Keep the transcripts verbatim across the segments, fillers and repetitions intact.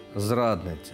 зрадниця.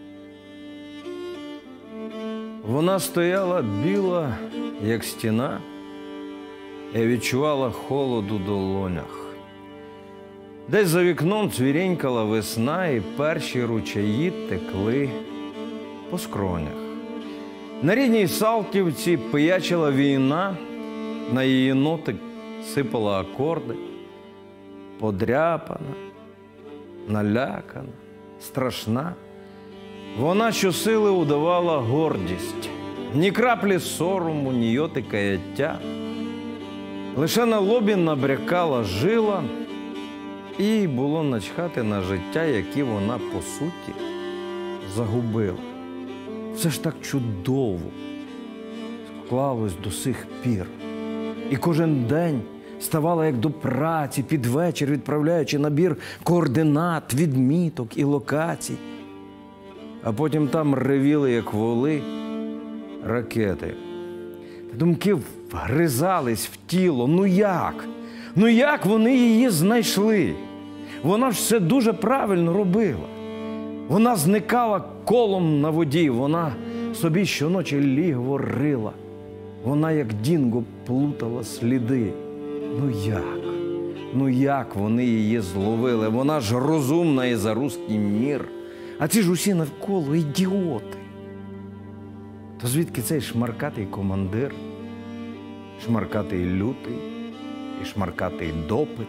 Вона стояла біла, як стіна, і відчувала холод у долонях. Десь за вікном цвірінькала весна, і перші ручаї текли по скронях. На рідній Салтівці пиячила війна, на її ноти сипала акорди. Подряпана, налякана, страшна. Вона щосили удавала гордість. Ні краплі сорому, ні йоти каяття. Лише на лобі набрякала жила, і їй було начхати на життя, які вона, по суті, загубила. Все ж так чудово склалось до сих пір. І кожен день ставала як до праці, під вечір відправляючи набір координат, відміток і локацій. А потім там ревіли, як воли, ракети. Думки вгризались в тіло. Ну як? Ну як вони її знайшли? Вона ж все дуже правильно робила. Вона зникала колом на воді, вона собі щоночі лігво рила. Вона, як дінго, плутала сліди. Ну як? Ну як вони її зловили? Вона ж розумна і за руський мір. А ці ж усі навколо ідіоти. То звідки цей шмаркатий командир, шмаркатий лютий і шмаркатий допит?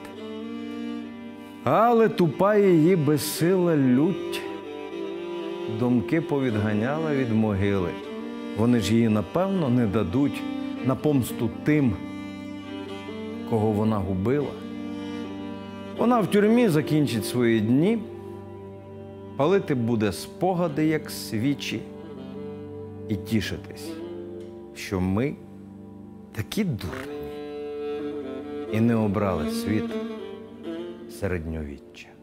Але тупа її безсила лють думки повідганяла від могили. Вони ж її, напевно, не дадуть на помсту тим, кого вона губила. Вона в тюрмі закінчить свої дні, палити буде спогади, як свічі, і тішитись, що ми такі дурні і не обрали світ середньовіччя.